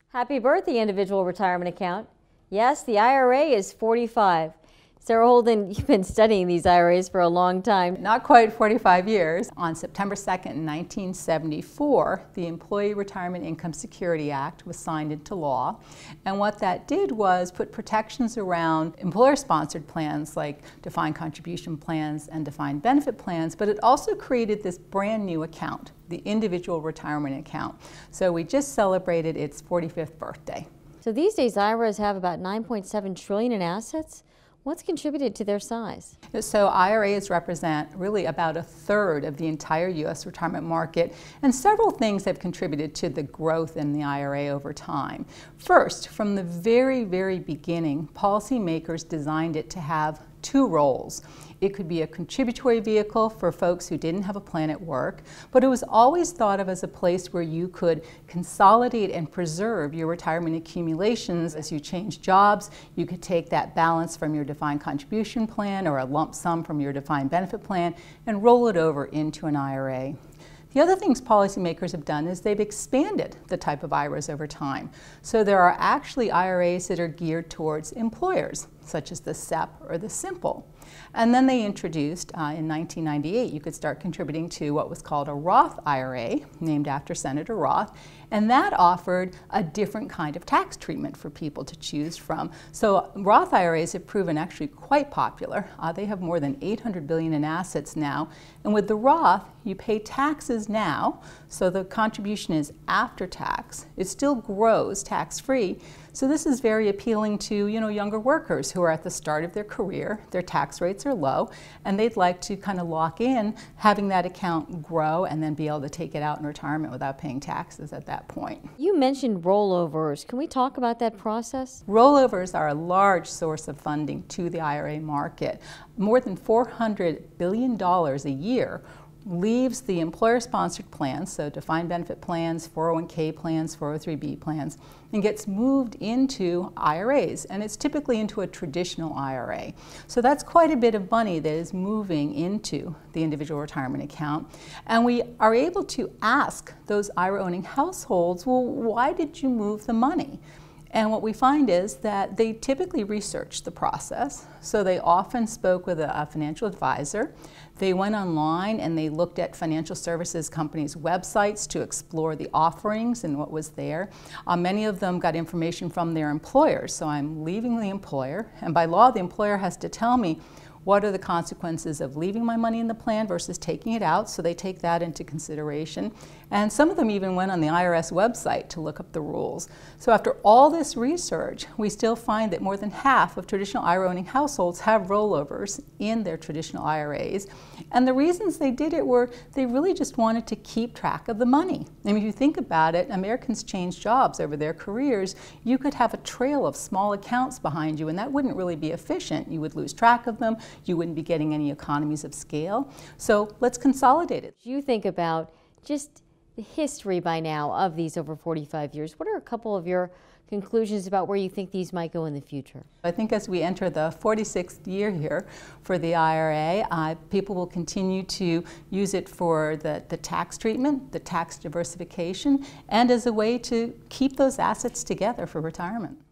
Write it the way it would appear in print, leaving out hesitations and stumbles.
Happy birthday, individual retirement account. Yes, the IRA is 45. Sarah Holden, you've been studying these IRAs for a long time. Not quite 45 years. On September 2nd, 1974, the Employee Retirement Income Security Act was signed into law. And what that did was put protections around employer-sponsored plans like defined contribution plans and defined benefit plans, but it also created this brand new account, the individual retirement account. So we just celebrated its 45th birthday. So these days, IRAs have about $9.7 trillion in assets. What's contributed to their size? So IRAs represent really about a third of the entire U.S. retirement market, and several things have contributed to the growth in the IRA over time. First, from the very, very beginning, policymakers designed it to have two roles. It could be a contributory vehicle for folks who didn't have a plan at work, but it was always thought of as a place where you could consolidate and preserve your retirement accumulations. As you change jobs, you could take that balance from your defined contribution plan or a lump sum from your defined benefit plan and roll it over into an IRA. The other things policymakers have done is they've expanded the type of IRAs over time. So there are actually IRAs that are geared towards employers, such as the SEP or the Simple. And then they introduced, in 1998, you could start contributing to what was called a Roth IRA, named after Senator Roth, and that offered a different kind of tax treatment for people to choose from. So Roth IRAs have proven actually quite popular. They have more than $800 billion in assets now, and with the Roth, you pay taxes now, so the contribution is after tax. It still grows tax-free. So this is very appealing to younger workers who are at the start of their career. Their tax rates are low, and they'd like to kind of lock in having that account grow and then be able to take it out in retirement without paying taxes at that point. You mentioned rollovers. Can we talk about that process? Rollovers are a large source of funding to the IRA market. More than $400 billion a year leaves the employer-sponsored plans, so defined benefit plans, 401k plans, 403b plans, and gets moved into IRAs, and it's typically into a traditional IRA. So that's quite a bit of money that is moving into the individual retirement account, and we are able to ask those IRA-owning households, well, why did you move the money? And what we find is that they typically research the process. So they often spoke with a financial advisor. They went online and they looked at financial services companies' websites to explore the offerings and what was there. Many of them got information from their employers. So I'm leaving the employer, and by law, the employer has to tell me what are the consequences of leaving my money in the plan versus taking it out, so they take that into consideration. And some of them even went on the IRS website to look up the rules. So after all this research, we still find that more than half of traditional IRA-owning households have rollovers in their traditional IRAs. And the reasons they did it were they really just wanted to keep track of the money. I mean, if you think about it, Americans change jobs over their careers. You could have a trail of small accounts behind you, and that wouldn't really be efficient. You would lose track of them. You wouldn't be getting any economies of scale. So let's consolidate it. You think about just the history by now of these over 45 years. What are a couple of your conclusions about where you think these might go in the future? I think as we enter the 46th year here for the IRA, people will continue to use it for the tax treatment, the tax diversification, and as a way to keep those assets together for retirement.